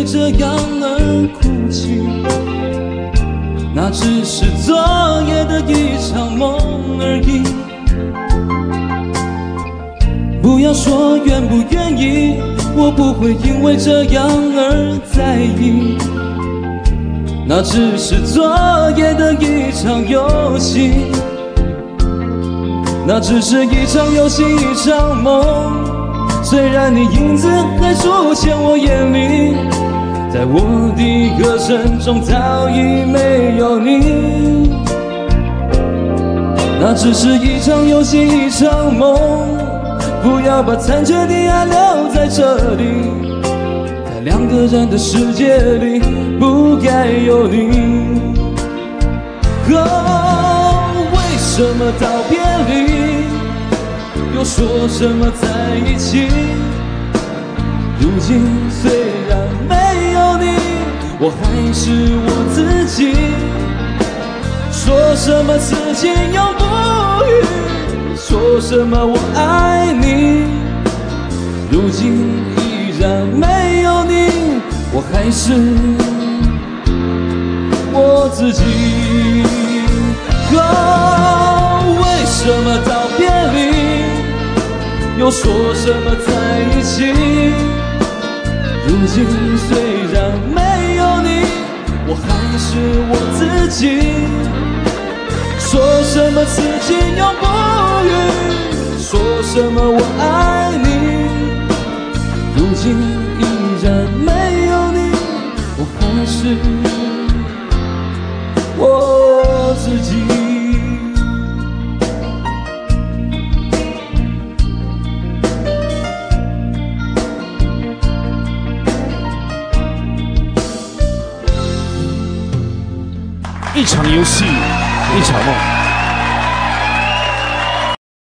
为这样而哭泣，那只是昨夜的一场梦而已。不要说愿不愿意，我不会因为这样而在意，那只是昨夜的一场游戏，那只是一场游戏一场梦。虽然你影子还出现我眼里，在我的歌声中早已没有你，那只是一场游戏一场梦。不要把残缺的爱留在这里，在两个人的世界里不该有你。为什么道别离，又说什么在一起？如今虽然没有你，我还是我自己。说什么此情永不渝，说什么我爱你，如今依然没有你，我还是我自己。为什么道别离，又说什么在一起？如今虽然没有你，我还是我自己。说什么此情永不渝，说什么我爱你，如今依然没有你，我还是我自己。 一场游戏，一场梦。